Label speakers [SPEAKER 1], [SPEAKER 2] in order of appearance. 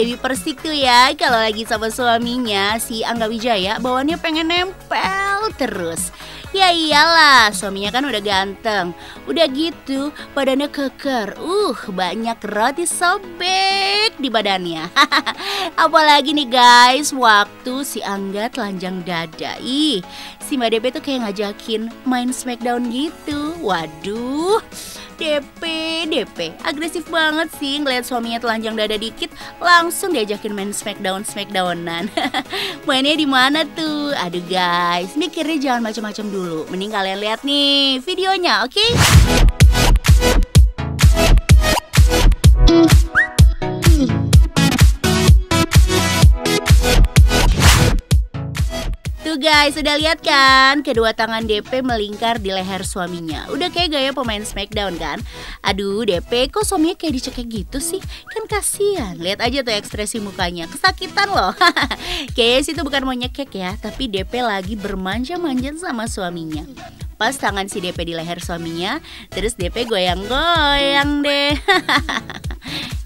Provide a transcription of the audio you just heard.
[SPEAKER 1] Dewi Persik tuh ya, kalau lagi sama suaminya si Angga Wijaya bawaannya pengen nempel terus. Ya iyalah, suaminya kan udah ganteng. Udah gitu, badannya keker. Banyak roti sobek di badannya. Apalagi nih guys, waktu si Angga telanjang dada. Si Mbak DP tuh kayak ngajakin main Smackdown gitu. Waduh, DP, agresif banget sih ngeliat suaminya telanjang dada dikit, langsung diajakin main Smackdownan. Mainnya di mana tuh? Aduh guys, mikirnya jangan macam-macam dulu. Mending kalian lihat nih videonya, oke? Tuh guys, udah lihat kan? Kedua tangan DP melingkar di leher suaminya. Udah kayak gaya pemain Smackdown kan? Aduh, DP kok suaminya kayak dicekek gitu sih? Kan kasihan. Lihat aja tuh ekspresi mukanya. Kesakitan loh. Kayaknya sih itu bukan mau nyekek ya, tapi DP lagi bermanja-manja sama suaminya. Pas tangan si DP di leher suaminya, terus DP goyang-goyang deh.